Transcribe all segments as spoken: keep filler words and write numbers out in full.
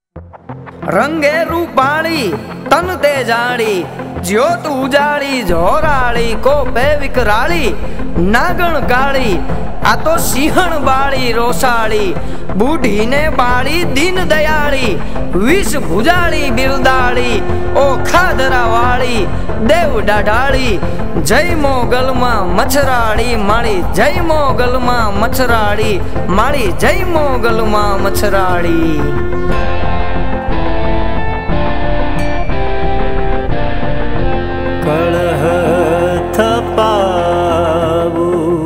रंगे रूपाणी तन ते जाड़ी, ज्योत उजाड़ी जोराड़ी को पे विकराली, नागण काली आ तो सिंहण बाड़ी रोसाड़ी, बूढ़ी ने बाड़ी दीन दयाड़ी, विष भुजाड़ी बिरदाड़ी ओ खादरा वाली देव डाढ़ाड़ी, जय मोगल मां मछराड़ी माड़ी, जय मोगल मां मछराड़ी माड़ी, जय मोगल मां मछराड़ी। कलह थपावू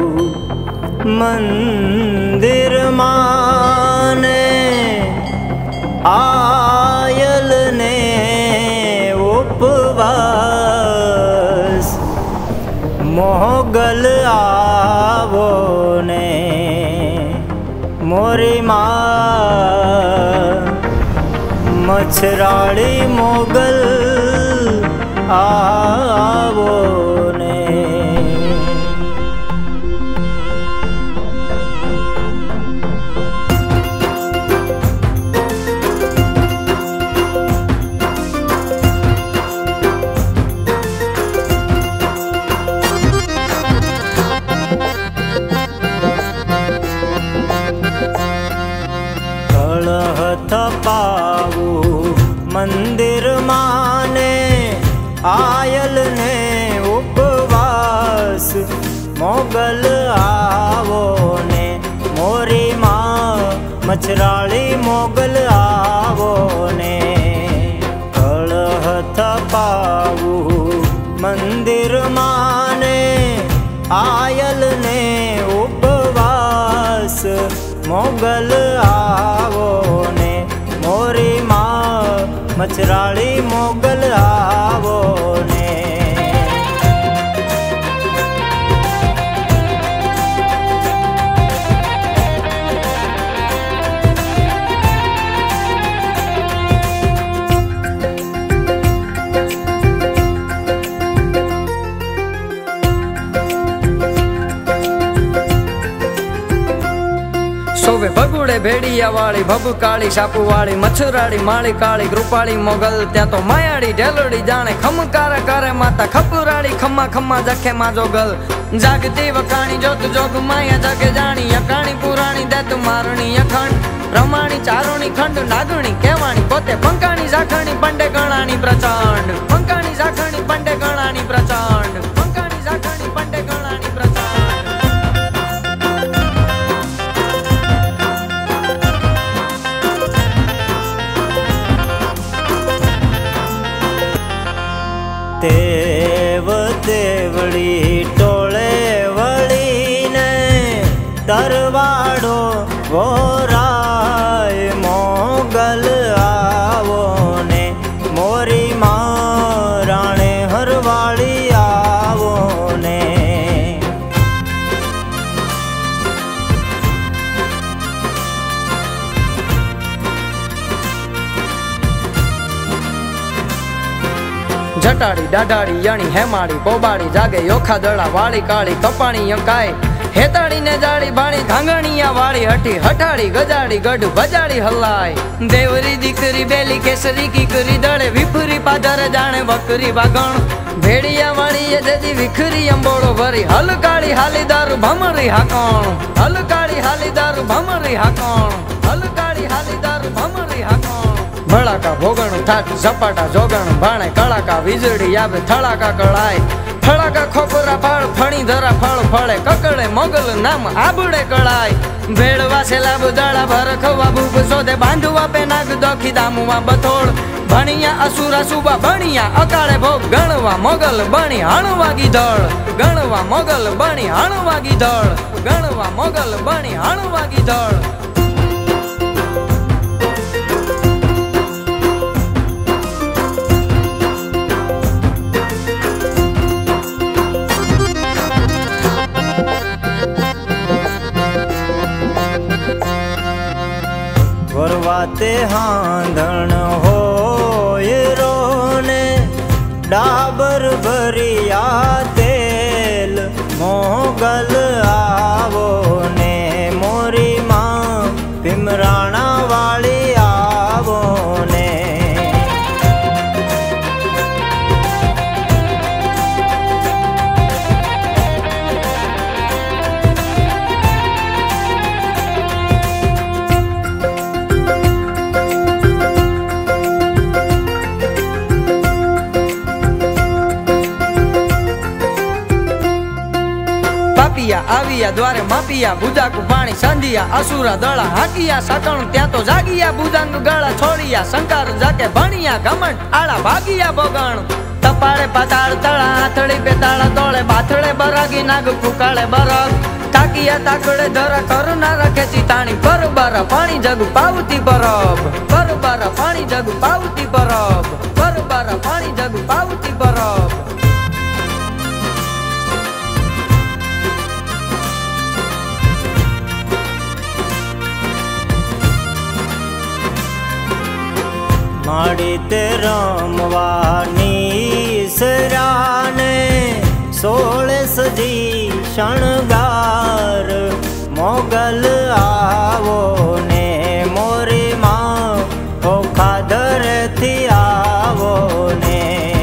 मंदिर माने, आयल ने उपवास, मोगल आवो ने मोरी माँ, मछराड़ी मोगल आवो ने। कलह थपावू मंदिर माने, आयल ने उपवास, मोगल आवो ने मोरी माँ, मछराड़ी मोगल आवो ने। कलह थपावू मंदिर माने, आयल ने उपवास, मोगल आवो ने मोरी माँ, मछराड़ी मोगल आवो ने। सोवे भगुड़े भेड़िया वाली, भब काली सापू वाली, मछराड़ी माली काली कृपाली मोगल, त्या तो मायाड़ी ढेलड़ी जाने खमकारे करे माता, खपुराड़ी खम्मा खम्मा जखे माजोगल, जागती वकाणी जोत जोग माया जगे जानी, अकाणी पुराणी देत मारणी अखंड, रमाणी चारोणी खंड नागणी केवाणी पोते, पंकाणी जाखणी पंडे गणाणी प्रचंड, पंकाणी जाखणी पंडे गणाणी प्रचंड, पंकाणी जाखणी पंडे गणाणी प्रचंड। देव देवड़ी टोले वड़ी ने, दरवाड़ो वो राय मोगल आवो ने मोरी माँ, राणे हरवाड़ी आवो ने। जटाड़ी डाढ़ाड़ी यानी हेमाड़ी पोबाड़ी, जागे योखा दड़ा वाली काली कपाणी यकाय, हेताड़ी ने जाड़ी बाणी घांगणिया वाली, हठी हठाड़ी गजाड़ी गढ़ बजाड़ी हलाय, देवरी दीकरी बेली केसरी की करी दड़े, विफरी पादर जाने बकरी बागण, भेड़िया वाली ये जदी विखरी अंबोड़ो भरी, हल काली हाली दारू भमरी हाकण, हल काली हाली दारू भमरी हाकण, हल काली हाली दारू भमरी हाकण। भड़ाका भोगण ठाठ झपाटा जोगण भाणे, कड़ाका वीजड़ी आवे थड़ाका कड़ाय, फड़ाका खोपरा फाड़ फणी धरा फळ फळे, ककड़े मोगल नाम आबुड़े कड़ाय, भेड़वा से लाभ दड़ा भरखवा भूप सोदे, बांधुआ पे नाग दोखी दामुआ बथोड़, भणिया असुरा सुबा भणिया अकाळे भोग, गणवा मोगल बणी हणवा गीधड़, गणवा मोगल बणी हणवा गीधड़, गणवा मोगल बणी हणवा गीधड़। वरवाते हांधण होय रोने, डाबर भरिया तेल मोगल आवो ने मोरी माँ, पिमराणा वाली आवो આવ્યા દ્વારે માપિયા બુજાકુ પાણી સંધિયા અસુરા દળા હાકિયા સકણ ત્યાં તો જાગિયા બુજાંગ ગળા છોડિયા શંકર જાકે ભણિયા ઘમંડ આળા ભાગિયા બગણ તપાળે પાતાળ તળા આથડી બેતાળા તોળે બાથળે બરાગી નાગ ફૂકાળે બરગ તાકિયા તાકડે ધરા કરનારા ખેંચી તાણી બરબર પાણી જગ પાવતી પરબ બરબર પાણી જગ પાવતી પરબ બરબર પાણી જગ પાવતી પરબ माड़ी ते रमवानी सराने सोले सजी शणगार मोगल आवो ने मोरी माँ ओ खादर थी आवो ने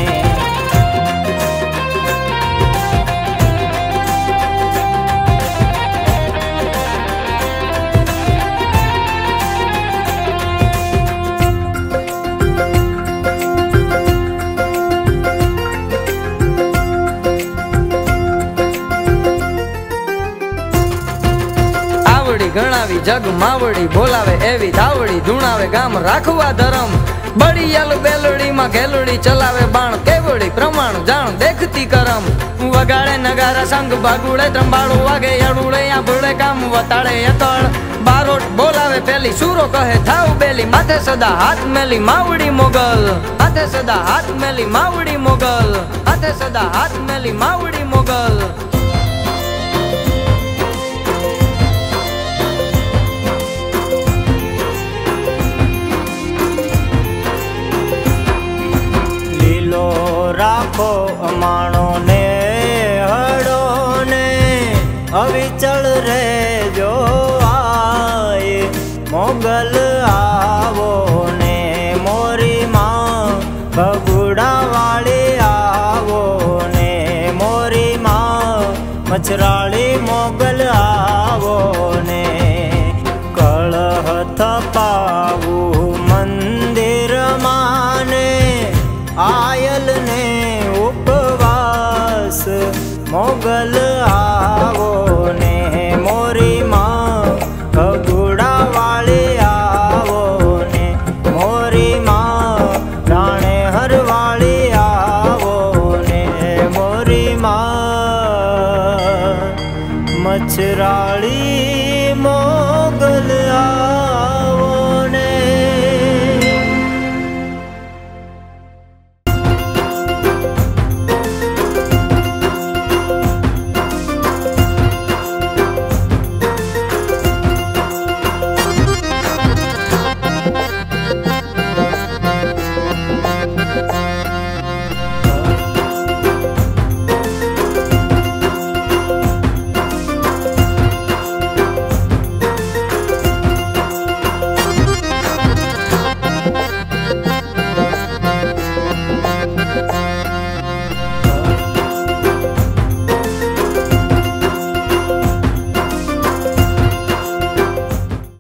ગણાવી જગ માવડી બોલાવે એવી ધાવડી ધૂણાવે ગામ રાખવા ધરમ બળિયાલ બેલડી માં ઘેલડી ચલાવે બાણ કેવડી પ્રમાણ જાણ દેખતી કરમ વગાડે નગારા સંગ બાગુડે ત્રંબાળું વાગે અડુડે આંભળે કામ વતાડે એકળ બારોટ બોલાવે પેલી સુરો કહે થાવ બેલી માથે સદા હાથ મેલી માવડી મોગલ માથે સદા હાથ મેલી માવડી મોગલ માથે સદા હાથ મેલી માવડી મોગલ રાખો અમાણો ને હડો ને અવિચળ રે જો આય મોગલ આવો ને મોરી માં ભગુડા વાળી આવો ને મોરી માં મચરાળી મોગલ આવો ને કળહ થપાવું મંદિર માને आयल ने उपवास मोगल आवो ने मोरी माँ भगुड़ा वाले आवो ने मोरी माँ राणे हर वाली आवो ने मोरी माँ मछराली